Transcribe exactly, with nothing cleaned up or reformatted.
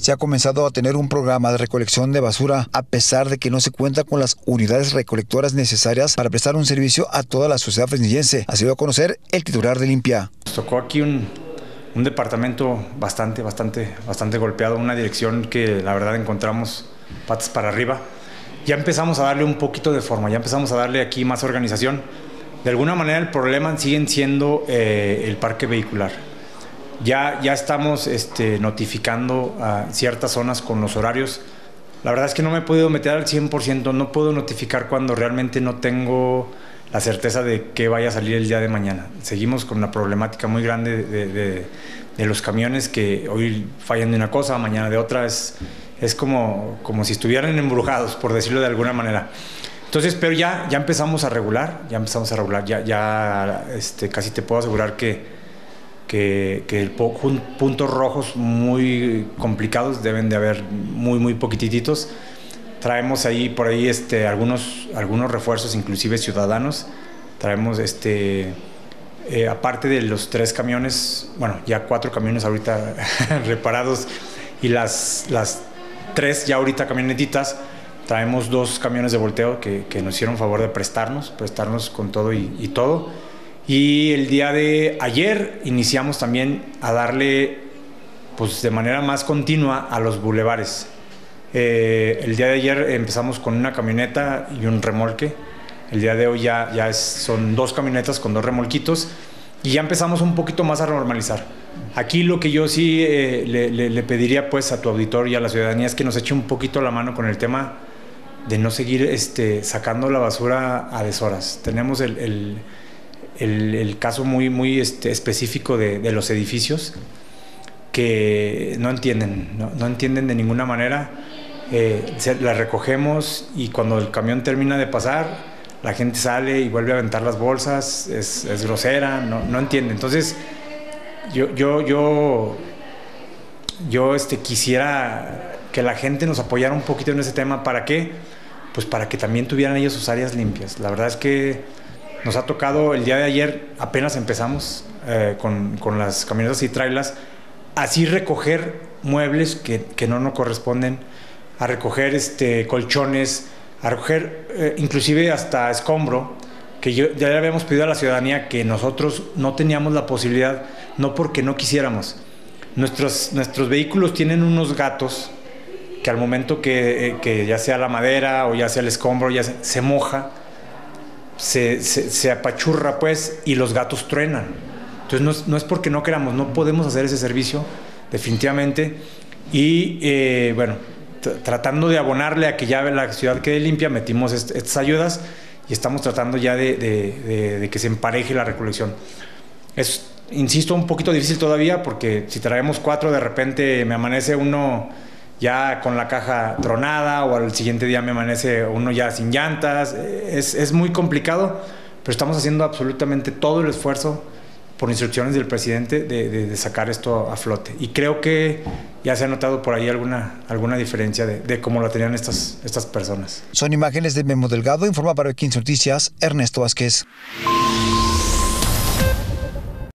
se ha comenzado a tener un programa de recolección de basura, a pesar de que no se cuenta con las unidades recolectoras necesarias para prestar un servicio a toda la sociedad fresnillense. Así lo dio a conocer el titular de Limpia. Nos tocó aquí un, un departamento bastante, bastante, bastante golpeado, una dirección que la verdad encontramos patas para arriba. Ya empezamos a darle un poquito de forma, ya empezamos a darle aquí más organización. De alguna manera el problema siguen siendo eh, el parque vehicular. Ya, ya estamos este, notificando a ciertas zonas con los horarios. La verdad es que no me he podido meter al cien por ciento, no puedo notificar cuando realmente no tengo la certeza de que vaya a salir el día de mañana. Seguimos con una problemática muy grande de, de, de los camiones que hoy fallan de una cosa, mañana de otra. Es, es como, como si estuvieran embrujados, por decirlo de alguna manera. Entonces, pero ya, ya empezamos a regular, ya empezamos a regular, ya, ya este, casi te puedo asegurar que que, que puntos rojos muy complicados deben de haber muy, muy poquititos. Traemos ahí, por ahí, este, algunos, algunos refuerzos, inclusive ciudadanos. Traemos, este, eh, aparte de los tres camiones, bueno, ya cuatro camiones ahorita reparados y las, las tres ya ahorita camionetitas, traemos dos camiones de volteo que, que nos hicieron favor de prestarnos, prestarnos con todo y, y todo. Y el día de ayer iniciamos también a darle, pues, de manera más continua a los bulevares. Eh, el día de ayer empezamos con una camioneta y un remolque. El día de hoy ya, ya es, son dos camionetas con dos remolquitos y ya empezamos un poquito más a normalizar. Aquí lo que yo sí eh, le, le, le pediría, pues, a tu auditorio y a la ciudadanía es que nos eche un poquito la mano con el tema de no seguir este, sacando la basura a deshoras. Tenemos el... el El, el caso muy, muy este, específico de, de los edificios que no entienden, no, no entienden de ninguna manera. Eh, se, la recogemos y cuando el camión termina de pasar, la gente sale y vuelve a aventar las bolsas, es, es grosera, no, no entiende. Entonces, yo, yo, yo, yo este, quisiera que la gente nos apoyara un poquito en ese tema. ¿Para qué? Pues para que también tuvieran ellos sus áreas limpias. La verdad es que nos ha tocado, el día de ayer apenas empezamos eh, con, con las camionetas y trailers, así recoger muebles que, que no nos corresponden, a recoger este, colchones, a recoger eh, inclusive hasta escombro, que yo, ya le habíamos pedido a la ciudadanía que nosotros no teníamos la posibilidad, no porque no quisiéramos. Nuestros, nuestros vehículos tienen unos gatos que al momento que, eh, que ya sea la madera o ya sea el escombro, ya se, se moja, Se, se, se apachurra, pues, y los gatos truenan. Entonces no es, no es porque no queramos, no podemos hacer ese servicio definitivamente. Y eh, bueno, tratando de abonarle a que ya la ciudad quede limpia, metimos est estas ayudas y estamos tratando ya de, de, de, de que se empareje la recolección. Es, insisto, un poquito difícil todavía porque si traemos cuatro, de repente me amanece uno ya con la caja tronada o al siguiente día me amanece uno ya sin llantas. Es, es muy complicado, pero estamos haciendo absolutamente todo el esfuerzo por instrucciones del presidente de, de, de sacar esto a flote. Y creo que ya se ha notado por ahí alguna, alguna diferencia de, de cómo lo tenían estas, estas personas. Son imágenes de Memo Delgado, informa para quince Noticias, Ernesto Vázquez.